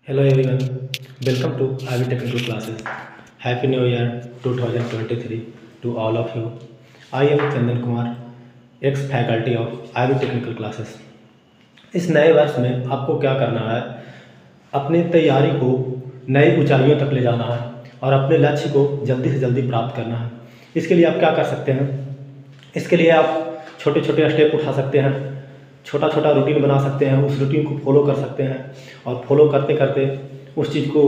Hello everyone, welcome to IB Technical Classes. Happy New Year 2023 to all of you. I am Chandan Kumar, ex-faculty of IB Technical Classes. इस नए वर्ष में आपको क्या करना है? अपनी तैयारी को नई ऊंचाइयों तक ले जाना है और अपने लक्ष्य को जल्दी से जल्दी प्राप्त करना है। इसके लिए आप क्या कर सकते हैं? इसके लिए आप छोटे छोटे स्टेप उठा सकते हैं, छोटा छोटा रूटीन बना सकते हैं, उस रूटीन को फॉलो कर सकते हैं और फॉलो करते करते उस चीज़ को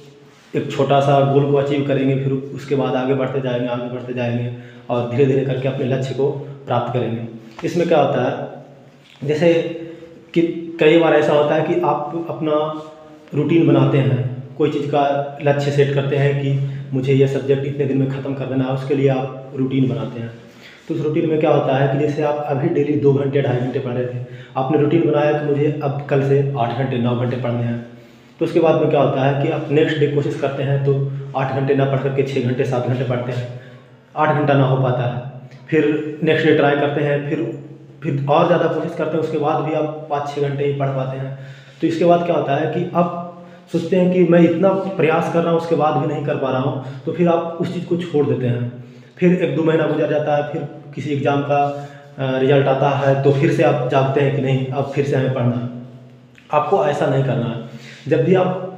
एक छोटा सा गोल को अचीव करेंगे। फिर उसके बाद आगे बढ़ते जाएंगे और धीरे धीरे करके अपने लक्ष्य को प्राप्त करेंगे। इसमें क्या होता है, जैसे कि कई बार ऐसा होता है कि आप अपना रूटीन बनाते हैं, कोई चीज़ का लक्ष्य सेट करते हैं कि मुझे ये सब्जेक्ट इतने दिन में ख़त्म कर देना है, उसके लिए आप रूटीन बनाते हैं। तो उस रूटीन में क्या होता है कि जैसे आप अभी डेली 2 घंटे 2.5 घंटे पढ़ रहे थे, आपने रूटीन बनाया कि मुझे अब कल से 8 घंटे 9 घंटे पढ़ने हैं। तो उसके बाद में क्या होता है कि आप नेक्स्ट डे कोशिश करते हैं तो 8 घंटे ना पढ़ करके 6 घंटे 7 घंटे पढ़ते हैं, 8 घंटा ना हो पाता है। फिर नेक्स्ट डे ट्राई करते हैं, फिर और ज़्यादा कोशिश करते हैं, उसके बाद भी आप 5-6 घंटे ही पढ़ पाते हैं। तो इसके बाद क्या होता है कि आप सोचते हैं कि मैं इतना प्रयास कर रहा हूँ उसके बाद भी नहीं कर पा रहा हूँ, तो फिर आप उस चीज़ को छोड़ देते हैं। फिर 1-2 महीना गुजर जाता है, फिर किसी एग्ज़ाम का रिजल्ट आता है तो फिर से आप जागते हैं कि नहीं अब फिर से हमें पढ़ना है। आपको ऐसा नहीं करना है। जब भी आप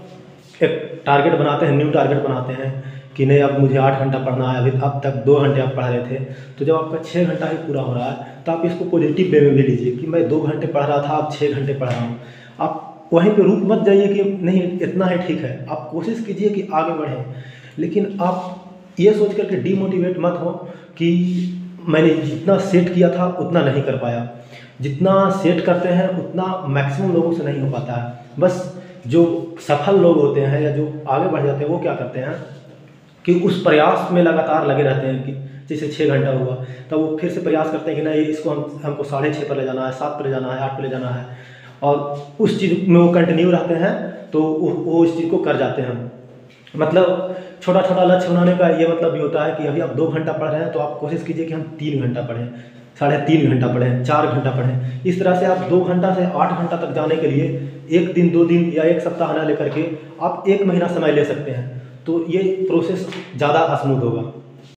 एक टारगेट बनाते हैं, न्यू टारगेट बनाते हैं कि नहीं अब मुझे 8 घंटा पढ़ना है, अभी अब तक 2 घंटे आप पढ़ रहे थे, तो जब आपका 6 घंटा ही पूरा हो रहा है तो आप इसको पॉजिटिव वे में भी लीजिए कि मैं 2 घंटे पढ़ रहा था, अब 6 घंटे पढ़ रहा हूँ। आप वहीं पे रुक मत जाइए कि नहीं इतना ही ठीक है, आप कोशिश कीजिए कि आगे बढ़ें। लेकिन आप ये सोच कर के डीमोटिवेट मत हो कि मैंने जितना सेट किया था उतना नहीं कर पाया। जितना सेट करते हैं उतना मैक्सिमम लोगों से नहीं हो पाता है। बस जो सफल लोग होते हैं या जो आगे बढ़ जाते हैं वो क्या करते हैं कि उस प्रयास में लगातार लगे रहते हैं कि जैसे 6 घंटा हुआ तो वो फिर से प्रयास करते हैं कि नहीं इसको हमको 6:30 पर ले जाना है, 7 पर ले जाना है, 8 पर ले जाना है, और उस चीज़ में वो कंटिन्यू रहते हैं तो वो इस चीज़ को कर जाते हैं। मतलब छोटा छोटा लक्ष्य बनाने का ये मतलब भी होता है कि अभी आप 2 घंटा पढ़ रहे हैं तो आप कोशिश कीजिए कि हम 3 घंटा पढ़ें, 3.5 घंटा पढ़ें, 4 घंटा पढ़ें। इस तरह से आप 2 घंटा से 8 घंटा तक जाने के लिए 1 दिन 2 दिन या 1 सप्ताह ना लेकर के आप 1 महीना समय ले सकते हैं। तो ये प्रोसेस ज़्यादा स्मूथ होगा।